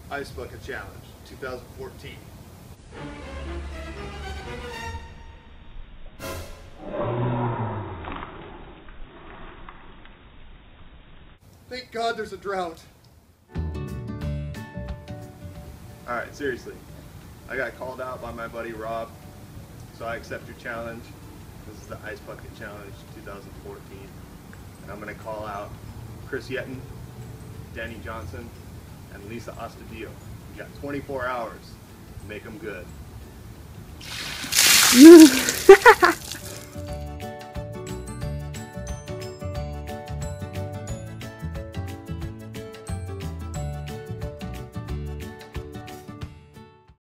Ice Bucket Challenge 2014. Thank God there's a drought. Alright, seriously. I got called out by my buddy Rob, so I accept your challenge. This is the Ice Bucket Challenge 2014. And I'm going to call out Chris Yetton, Danny Johnson, and Lisa Astudillo. You got 24 hours to make them good.